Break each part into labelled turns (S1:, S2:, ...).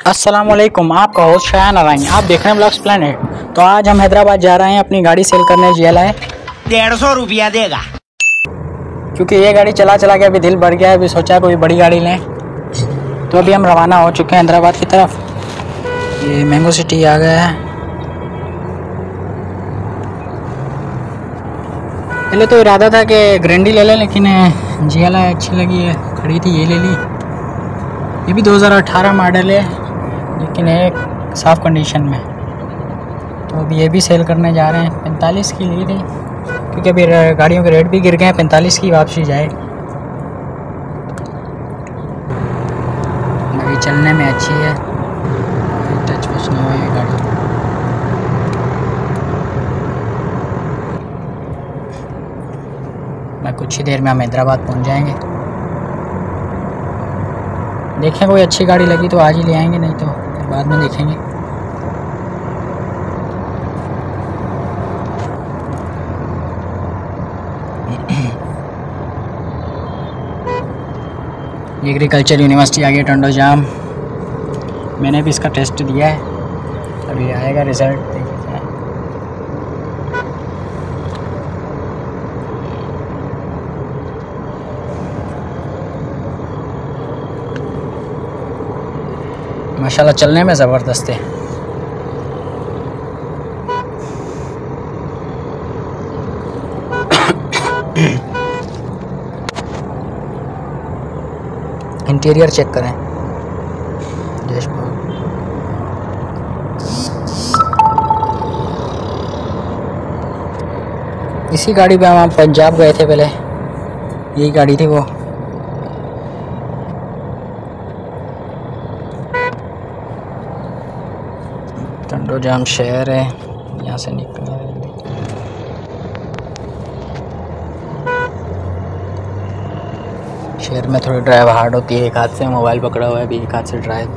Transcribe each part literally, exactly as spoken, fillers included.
S1: अस्सलामुअलैकुम, आपका होस्ट शायान नारायण। आप देख रहे हैं ब्लॉग्स प्लैनेट। तो आज हम हैदराबाद जा रहे हैं अपनी गाड़ी सेल करने। जी एल आई
S2: डेढ़ सौ रुपया देगा,
S1: क्योंकि ये गाड़ी चला चला के अभी दिल भर गया है। अभी सोचा कोई बड़ी गाड़ी लें, तो अभी हम रवाना हो चुके हैं हैदराबाद की तरफ। ये मैंगो सिटी आ गया है। पहले तो इरादा था कि ग्रैंडी ले लें, लेकिन जी एल आई अच्छी लगी है, खड़ी थी, ये ले ली। ये भी दो हज़ार अठारह मॉडल है, लेकिन एक साफ़ कंडीशन में। तो अभी ये भी सेल करने जा रहे हैं। पैंतालीस की ली थी, क्योंकि अभी गाड़ियों के रेट भी गिर गए हैं। पैंतालीस की वापसी जाएगी। गाड़ी चलने में अच्छी है, टच कुछ नहीं हुआ ये गाड़ी। मैं कुछ ही देर में हम हैदराबाद पहुंच जाएंगे। देखें कोई अच्छी गाड़ी लगी तो आज ही ले आएंगे, नहीं तो बाद में देखेंगे। एग्रीकल्चर यूनिवर्सिटी आ गई टंडो जाम। मैंने भी इसका टेस्ट दिया है, अभी आएगा रिज़ल्ट, देखिए क्या है। माशाल्लाह चलने में ज़बरदस्त है। इंटीरियर चेक करें, डैशबोर्ड। इसी गाड़ी पे हम पंजाब गए थे पहले, यही गाड़ी थी वो। टंडो जाम शहर है, यहाँ से निकलना है। शहर में थोड़ी ड्राइव हार्ड होती है। एक हाथ से मोबाइल पकड़ा हुआ है, अभी एक हाथ से ड्राइव,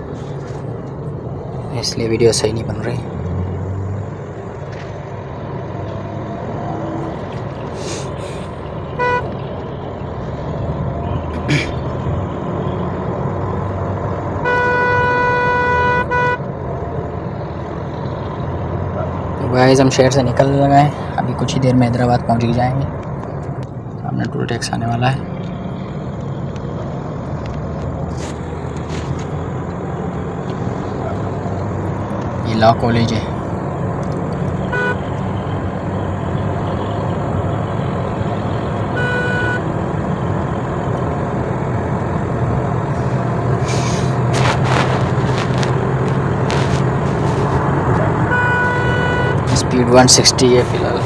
S1: इसलिए वीडियो सही नहीं बन रही। तो गाइस हम शहर से निकल गए, अभी कुछ ही देर में हैदराबाद पहुंच ही जाएंगे। सामने टोल टैक्स आने वाला है। ये लॉ कॉलेज है। स्पीड एक सौ साठ है फिलहाल।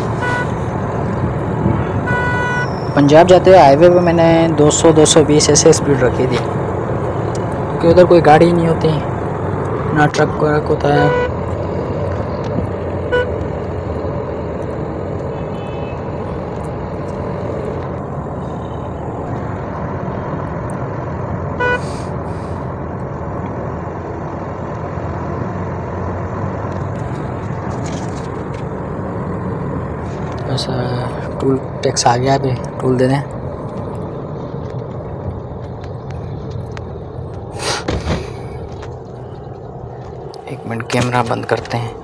S1: पंजाब जाते हुए हाईवे पे मैंने दो सौ दो सौ बीस ऐसे स्पीड रखी थी, क्योंकि उधर कोई गाड़ी नहीं होती, ना ट्रक वर्क होता है। बस टूल टैक्स आ गया, अभी टूल दे दें। एक मिनट, कैमरा बंद करते हैं।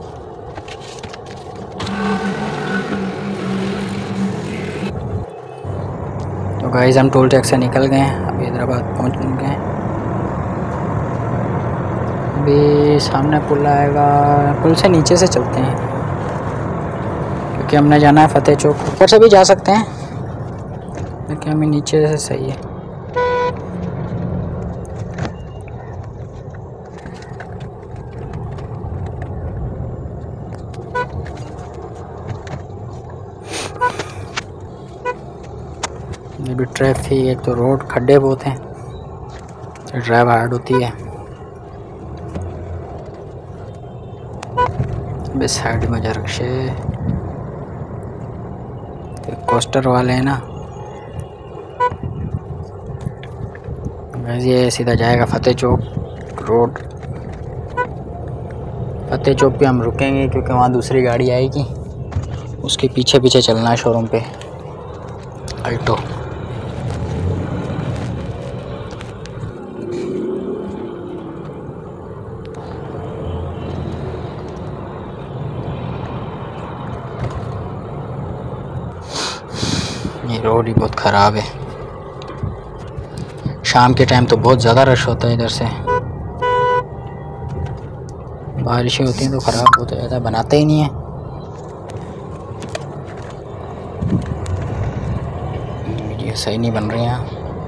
S1: तो गाइस हम टोल टैक्स से निकल गए हैं, अभी हैदराबाद पहुंच गए हैं। अभी सामने पुल आएगा, पुल से नीचे से चलते हैं, क्योंकि हमने जाना है फतेह चौक। ऊपर से भी जा सकते हैं, लेकिन हमें नीचे से सही है। ये भी ट्रैफिक, एक तो रोड खड्डे बहुत हैं, ड्राइव हार्ड होती है। बस साइड में जा रखे, कोस्टर वाले हैं ना। ये सीधा जाएगा फतेह चौक रोड। फतेह चौक पे हम रुकेंगे, क्योंकि वहाँ दूसरी गाड़ी आएगी, उसके पीछे पीछे चलना है शोरूम पे, अल्टो। रोड ही बहुत ख़राब है। शाम के टाइम तो बहुत ज़्यादा रश होता है इधर से। बारिशें होती हैं तो ख़राब बहुत ज़्यादा बनाते ही नहीं है। वीडियो सही नहीं बन रही हैं।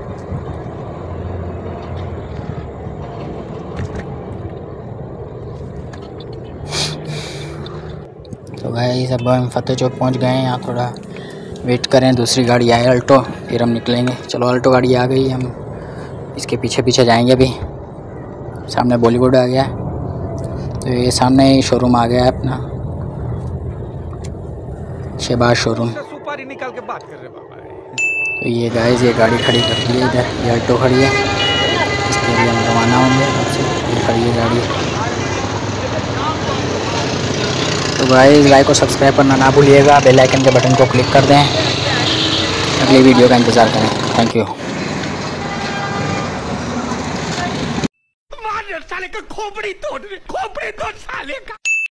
S1: तो भाई सब हम फतेह चौक पहुंच गए हैं। यहाँ थोड़ा वेट करें, दूसरी गाड़ी आए अल्टो, फिर हम निकलेंगे। चलो अल्टो गाड़ी आ गई, हम इसके पीछे पीछे जाएंगे। अभी सामने बॉलीवुड आ गया, तो ये सामने ही शोरूम आ गया है अपना, शहबाज शोरूम।
S3: सुपारी निकाल के बात कर रहे बाबा।
S1: तो ये गाइस ये गाड़ी खड़ी कर दी है इधर, ये अल्टो खड़ी है, इसके लिए हम रवाना होंगे। ये खड़ी है गाड़ी। तो गाइस लाइक और सब्सक्राइब करना ना भूलिएगा, बेल आइकन के बटन को क्लिक कर दें, अगली वीडियो का इंतज़ार करें। Thank you.
S3: साले का खोपड़ी तोड़ खोपड़ी तोड़ साले का।